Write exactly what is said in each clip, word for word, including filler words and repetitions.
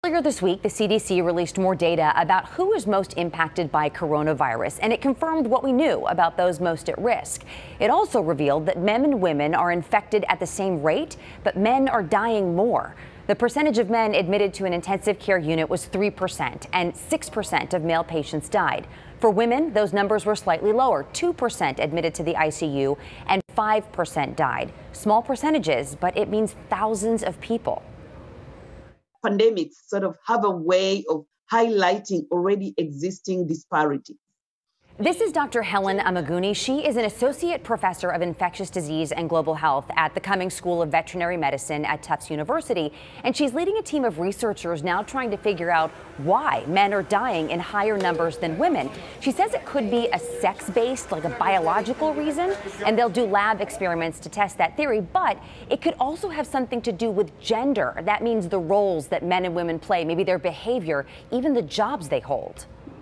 Earlier this week, the C D C released more data about who is most impacted by coronavirus, and it confirmed what we knew about those most at risk. It also revealed that men and women are infected at the same rate, but men are dying more. The percentage of men admitted to an intensive care unit was three percent, and six percent of male patients died. For women, those numbers were slightly lower, two percent admitted to the I C U and five percent died. Small percentages, but it means thousands of people. Pandemics sort of have a way of highlighting already existing disparities. This is Doctor Helen Amaguni. She is an associate professor of infectious disease and global health at the Cummings School of Veterinary Medicine at Tufts University. And she's leading a team of researchers now trying to figure out why men are dying in higher numbers than women. She says it could be a sex-based, like a biological reason, and they'll do lab experiments to test that theory. But it could also have something to do with gender. That means the roles that men and women play, maybe their behavior, even the jobs they hold.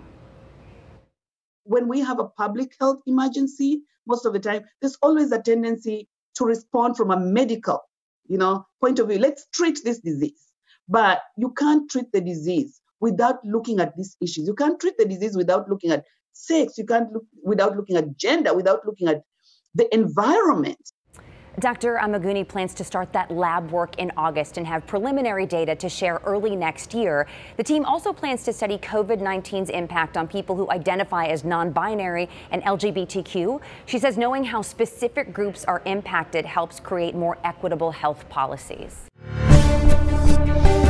When we have a public health emergency, most of the time, there's always a tendency to respond from a medical, you know, point of view. Let's treat this disease. But you can't treat the disease without looking at these issues. You can't treat the disease without looking at sex. You can't look without looking at gender, without looking at the environment. Doctor Amaguni plans to start that lab work in August and have preliminary data to share early next year. The team also plans to study COVID nineteen's impact on people who identify as non-binary and L G B T Q. She says knowing how specific groups are impacted helps create more equitable health policies.